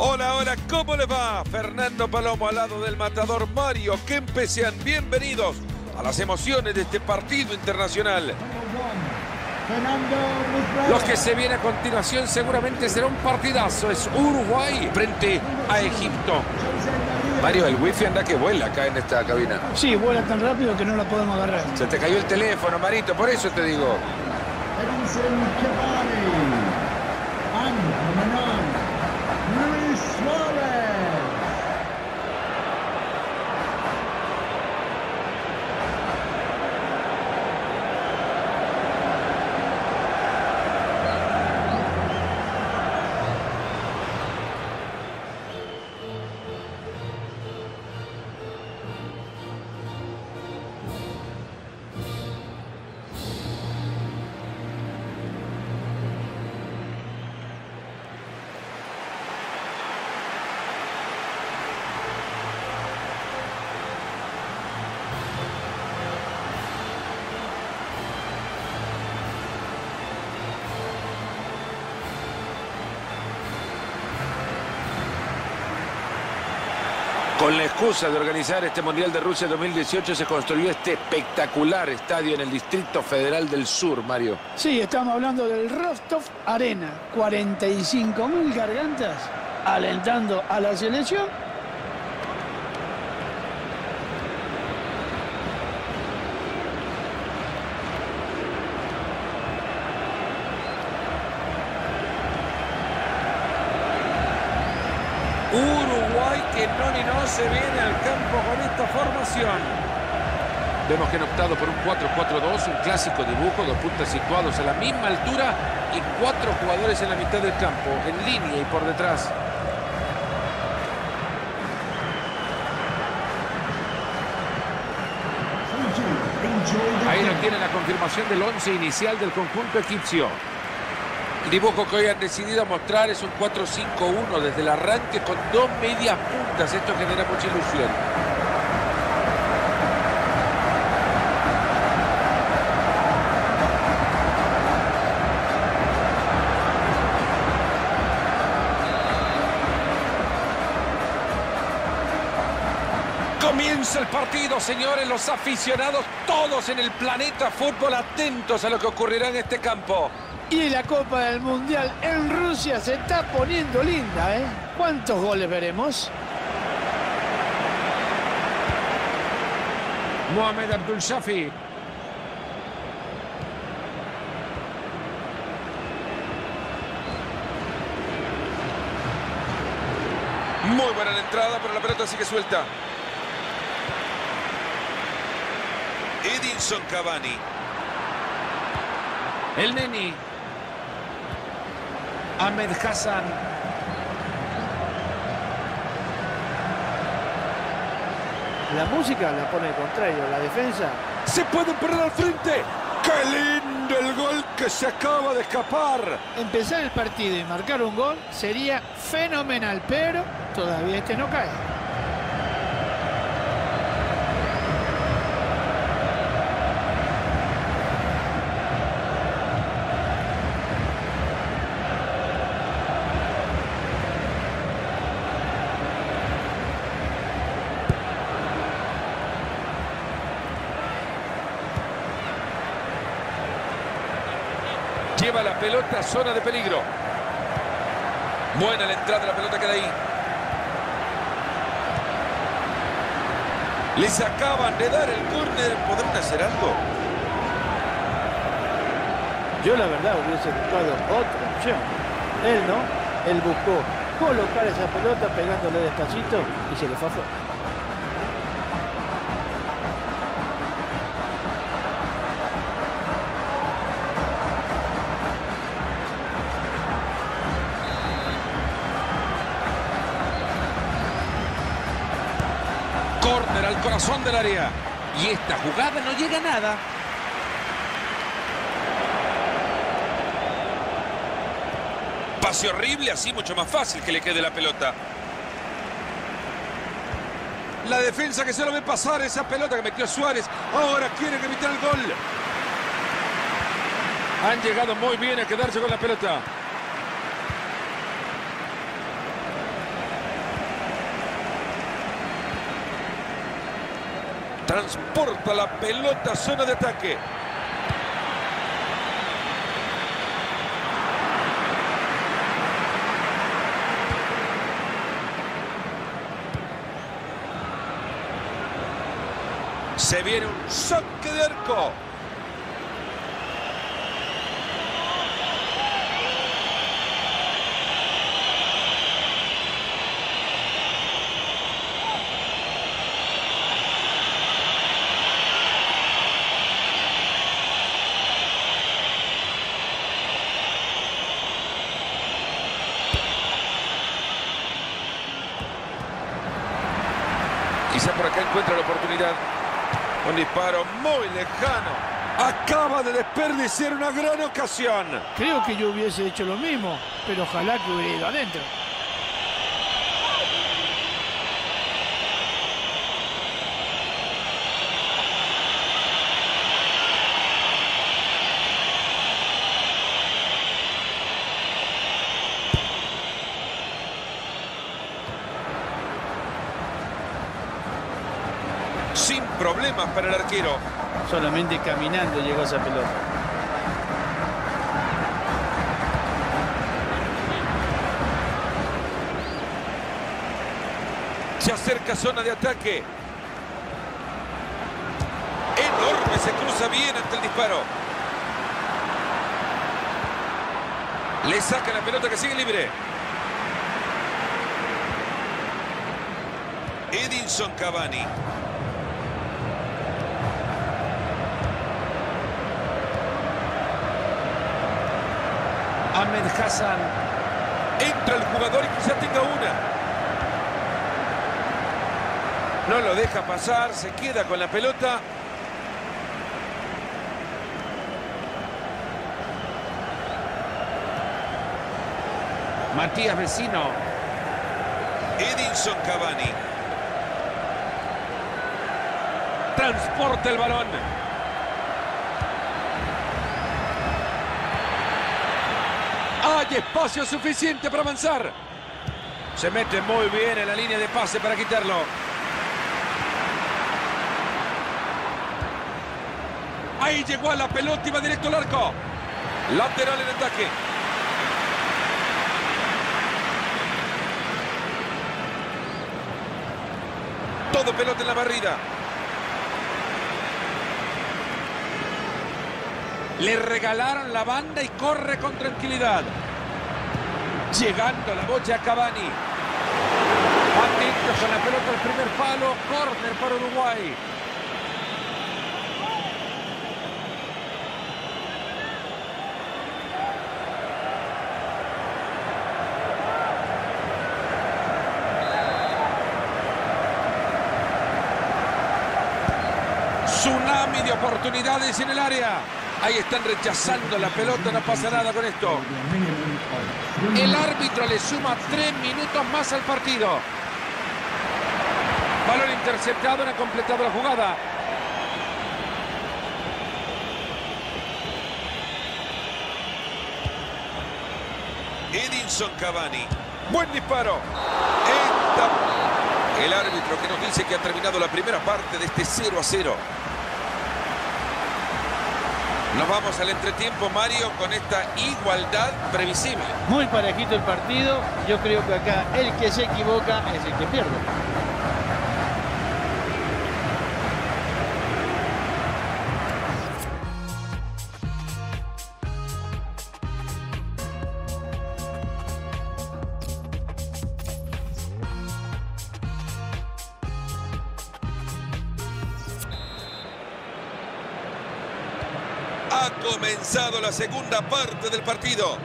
Hola, hola, ¿cómo les va? Fernando Palomo al lado del matador Mario Kempes. Sean bienvenidos a las emociones de este partido internacional. Lo que se viene a continuación seguramente será un partidazo. Es Uruguay frente a Egipto. Mario, el wifi anda que vuela acá en esta cabina. Sí, vuela tan rápido que no la podemos agarrar. Se te cayó el teléfono, Marito, por eso te digo. Con la excusa de organizar este Mundial de Rusia 2018 se construyó este espectacular estadio en el Distrito Federal del Sur, Mario. Sí, estamos hablando del Rostov Arena. 45.000 gargantas alentando a la selección. Uruguay que no se viene al campo con esta formación. Vemos que han optado por un 4-4-2, un clásico dibujo, dos puntas situados a la misma altura y 4 jugadores en la mitad del campo, en línea y por detrás. Ahí lo tiene la confirmación del 11 inicial del conjunto egipcio. El dibujo que hoy han decidido mostrar es un 4-5-1 desde el arranque con 2 medias puntas. Esto genera mucha ilusión. Comienza el partido, señores, los aficionados, todos en el planeta fútbol, atentos a lo que ocurrirá en este campo. Y la Copa del Mundial en Rusia se está poniendo linda, ¿eh? ¿Cuántos goles veremos? Mohamed Abdul Shafi. Muy buena la entrada, pero la pelota sigue suelta. Edinson Cavani. El Neni. Ahmed Hassan. La música la pone al contrario, la defensa. Se pueden perder al frente. ¡Qué lindo el gol que se acaba de escapar! Empezar el partido y marcar un gol sería fenomenal, pero todavía este no cae. Lleva la pelota a zona de peligro. Buena la entrada, la pelota queda ahí. Les acaban de dar el córner. ¿Podrán hacer algo? Yo la verdad hubiese buscado otra opción. Él no, él buscó colocar esa pelota pegándole despacito y se le fue afuera. Córner al corazón del área. Y esta jugada no llega a nada. Pase horrible, así mucho más fácil que le quede la pelota. La defensa que se lo ve pasar esa pelota que metió Suárez. Ahora quieren evitar el gol. Han llegado muy bien a quedarse con la pelota. Transporta la pelota a zona de ataque. Se viene un saque de arco. Quizá por acá encuentra la oportunidad. Un disparo muy lejano. Acaba de desperdiciar una gran ocasión. Creo que yo hubiese hecho lo mismo, pero ojalá que hubiera ido adentro. Sin problemas para el arquero. Solamente caminando llegó a esa pelota. Se acerca zona de ataque. Enorme, se cruza bien ante el disparo. Le saca la pelota que sigue libre. Edinson Cavani. Ahmed Hassan. Entra el jugador y quizá tenga una. No lo deja pasar, se queda con la pelota. Matías Vecino. Edinson Cavani. Transporta el balón. Hay espacio suficiente para avanzar. Se mete muy bien en la línea de pase para quitarlo. Ahí llegó a la pelota y va directo al arco. Lateral en ataque. Todo pelota en la barrida. Le regalaron la banda y corre con tranquilidad. Llegando la bocha a Cavani. Atento con la pelota al primer palo. Córner para Uruguay. Tsunami de oportunidades en el área. Ahí están rechazando la pelota, no pasa nada con esto. El árbitro le suma 3 minutos más al partido. Balón interceptado, no ha completado la jugada. Edinson Cavani. Buen disparo. El árbitro que nos dice que ha terminado la primera parte de este 0-0. Nos vamos al entretiempo, Mario, con esta igualdad previsible. Muy parejito el partido. Yo creo que acá el que se equivoca es el que pierde. Ha comenzado la segunda parte del partido.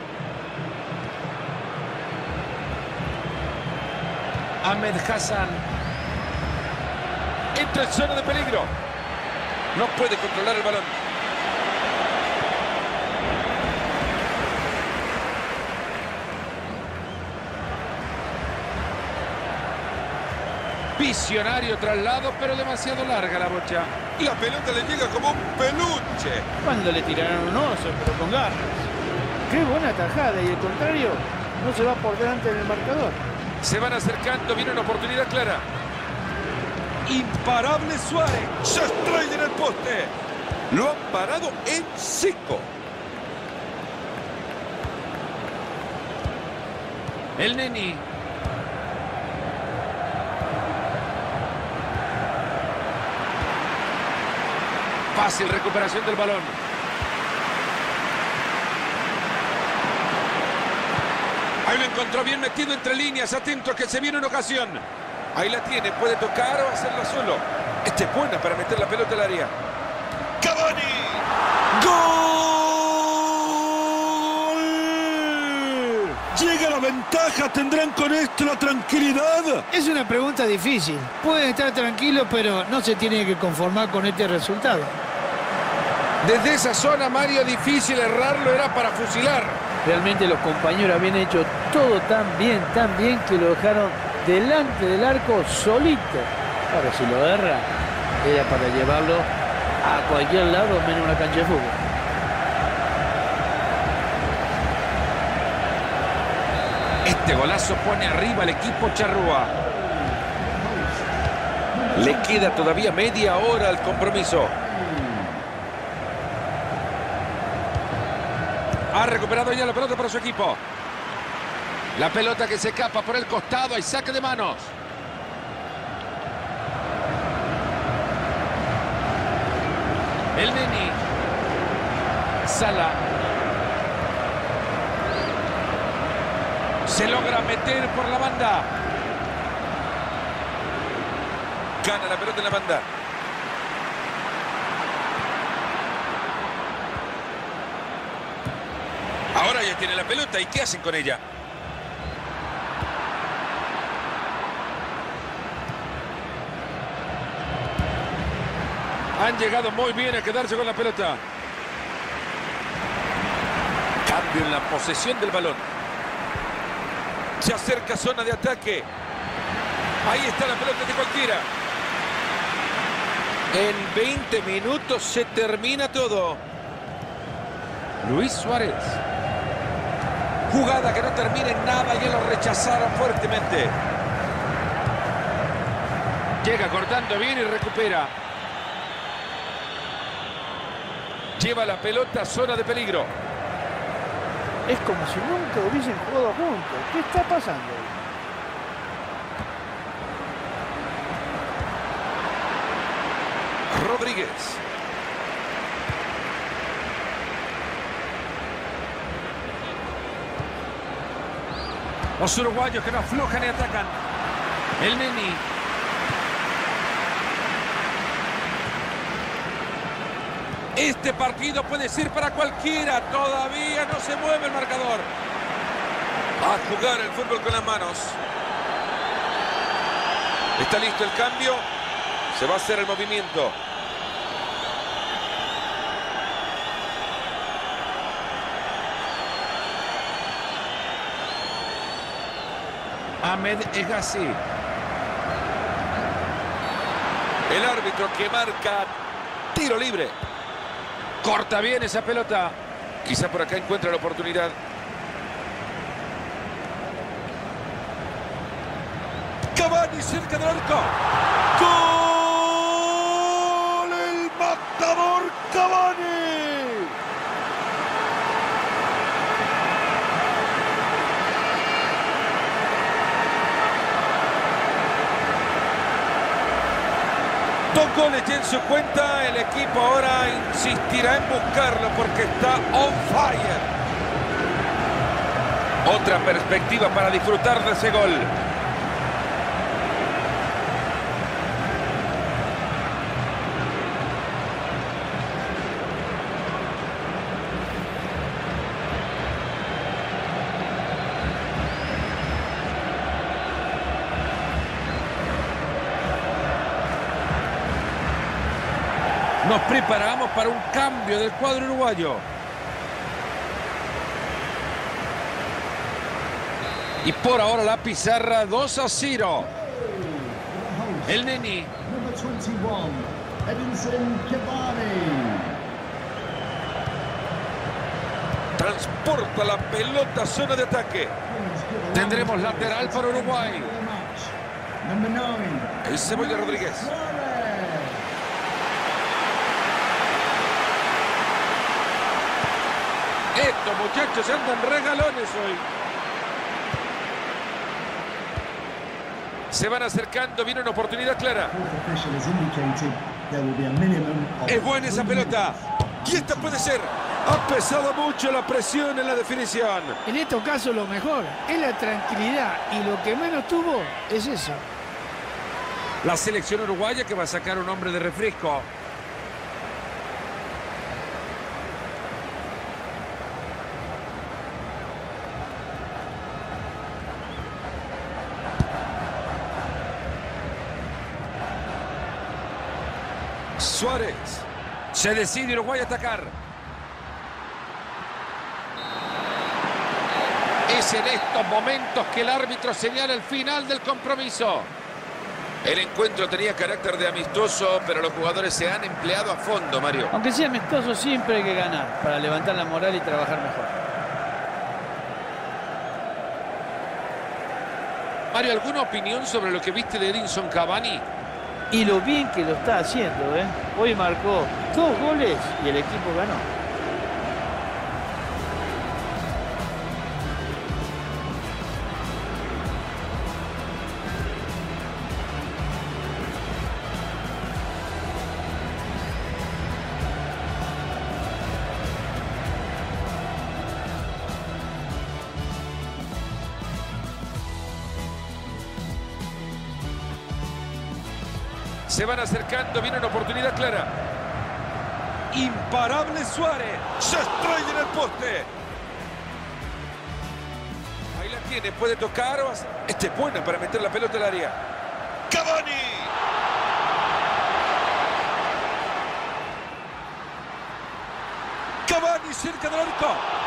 Ahmed Hassan. Entra en zona de peligro. No puede controlar el balón. Visionario traslado, pero demasiado larga la bocha. La pelota le llega como un peluche. Cuando le tiraron un oso, pero con garras. Qué buena tajada, y el contrario no se va por delante en el marcador. Se van acercando, viene una oportunidad clara. Imparable Suárez. Se estrella en el poste. Lo han parado en seco. El Neni. Fácil recuperación del balón. Ahí lo encontró bien metido entre líneas. Atento que se viene una ocasión. Ahí la tiene. Puede tocar o hacerla solo. Esta es buena para meter la pelota al área. ¡Cavani! ¡Gol! Llega la ventaja. ¿Tendrán con esto la tranquilidad? Es una pregunta difícil. Pueden estar tranquilos, pero no se tienen que conformar con este resultado. Desde esa zona, Mario, difícil errarlo, era para fusilar. Realmente los compañeros habían hecho todo tan bien que lo dejaron delante del arco solito. Ahora, si lo erra, era para llevarlo a cualquier lado menos una cancha de fútbol. Este golazo pone arriba al equipo charrúa. Le queda todavía media hora al compromiso. Ha recuperado ya la pelota para su equipo. La pelota que se escapa por el costado. Hay saque de manos. El Neni. Sala. Se logra meter por la banda. Gana la pelota en la banda. Ahora ya tiene la pelota. ¿Y qué hacen con ella? Han llegado muy bien a quedarse con la pelota. Cambio en la posesión del balón. Se acerca zona de ataque. Ahí está la pelota de cualquiera. En 20 minutos se termina todo. Luis Suárez. Jugada que no termina en nada y lo rechazaron fuertemente. Llega cortando bien y recupera. Lleva la pelota a zona de peligro. Es como si nunca hubiesen jugado juntos. ¿Qué está pasando? Rodríguez. Los uruguayos que no aflojan y atacan. El Neni. Este partido puede ser para cualquiera. Todavía no se mueve el marcador. A jugar el fútbol con las manos. Está listo el cambio. Se va a hacer el movimiento. Ahmed Egassi. El árbitro que marca tiro libre. Corta bien esa pelota. Quizá por acá encuentra la oportunidad. Cavani cerca del arco. ¡Gol! ¡El matador Cavani! Dos goles ya en su cuenta. El equipo ahora insistirá en buscarlo porque está on fire. Otra perspectiva para disfrutar de ese gol. Nos preparamos para un cambio del cuadro uruguayo. Y por ahora la pizarra 2-0. El Neni. Transporta la pelota a zona de ataque. Tendremos lateral para Uruguay. El Cebolla Rodríguez. Estos muchachos andan regalones hoy. Se van acercando, viene una oportunidad clara. Es buena esa pelota. Y esta puede ser. Ha pesado mucho la presión en la definición. En estos casos lo mejor es la tranquilidad y lo que menos tuvo es eso. La selección uruguaya que va a sacar un hombre de refresco. Suárez. Se decide Uruguay a atacar. Es en estos momentos que el árbitro señala el final del compromiso. El encuentro tenía carácter de amistoso, pero los jugadores se han empleado a fondo, Mario. Aunque sea amistoso, siempre hay que ganar para levantar la moral y trabajar mejor. Mario, ¿alguna opinión sobre lo que viste de Edinson Cavani? Y lo bien que lo está haciendo, ¿eh? Hoy marcó 2 goles y el equipo ganó. Se van acercando, viene una oportunidad clara. Imparable Suárez. Se estrella en el poste. Ahí la tiene, puede tocar. Este es buena para meter la pelota al área. Cavani. Cavani cerca del arco.